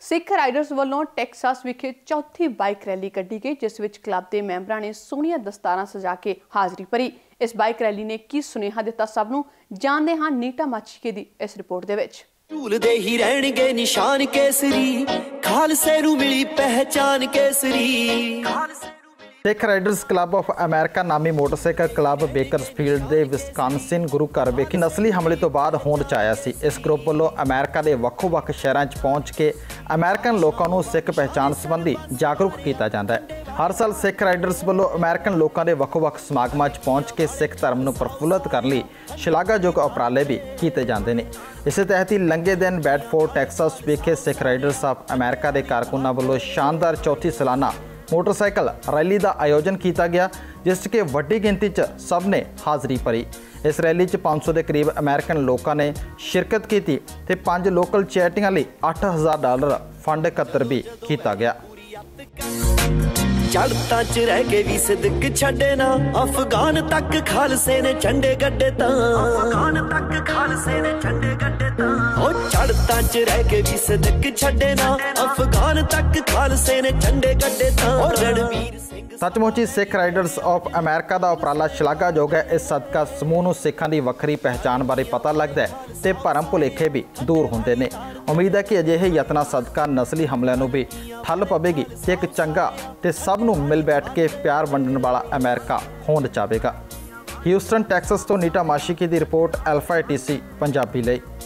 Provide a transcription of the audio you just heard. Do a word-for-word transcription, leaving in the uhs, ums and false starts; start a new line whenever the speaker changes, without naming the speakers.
Sikh riders वालों Texas विखे चौथी बाइक रैली कड्ढी गई, जिस विच क्लब के मैंबरां ने सोहणियां दस्तारां सजा के हाज़री भरी। इस बाइक रैली ने की सुनेहा दिता सब नूं जानदे हां नीटा माछीके दी इस रिपोर्ट दे विच।
झूलदे ही रहणगे निशान केसरी, खालसे नूं मिली पहचान केसरी।
Sikh riders club of America नामी मोटरसाइकिल क्लब बेकरसफील्ड के विस्कॉन्सिन गुरु घर विखे नस्ली हमले तो बाद होंद च आया सी। इस ग्रुप वालों अमेरिका के ਵੱਖ-ਵੱਖ शहरों च पहुँच के अमेरिकन लोगों को सिख पहचान संबंधी जागरूक किया जाता है। हर साल सिख राइडर्स वालों अमेरिकन लोगों के ਵੱਖ-ਵੱਖ समागमों च पहुँच के सिख धर्म को प्रफुल्लित करने लिए शलाघायोग उपराले भी किए जाते हैं। इस तहत ही लंघे दिन बेडफोर्ड टैक्सास विखे सिख राइडर्स ऑफ अमेरिका के कारकुनां वालों शानदार चौथी सालाना मोटरसाइकिल रैली का आयोजन किया गया, जिस कि वड्डी गिनती च सब ने हाज़री भरी। इस रैली च पाँच सौ के करीब अमेरिकन लोगों ने शिरकत की ते पांच लोकल चैरिटियां लई अठ हज़ार डॉलर फंड एकत्र भी किया गया।
चढ़ता च रह के भी सिदक छड़े ना, अफगान तक खालसे ने झंडे गड्ढे तां, अफगान तक खालसे ने झंडे गड्ढे तां। ओ चढ़ता च रह के भी सिदक छड़े ना, अफगान तक खालसे ने झंडे गड्ढे तां। और रणवीर सिंह
सचमुच ही सिख राइडर्स ऑफ अमेरिका का उपराला शलाघायोग है। इस सदका समूह नूं सिखां दी वक्री पहचान बारे पता लगता है ते भरम भुलेखे भी दूर होंदे ने। उम्मीद है कि अजिहे यत्नां सदका नस्ली हमलिਆਂ नूं भी ठल पवेगी ते एक चंगा ते सब नूं मिल बैठ के प्यार वंडण वाला अमेरिका होंद जावेगा। ह्यूस्टन टैक्सस तो नीटा माशिकी की report alpha A T C Punjabi लई।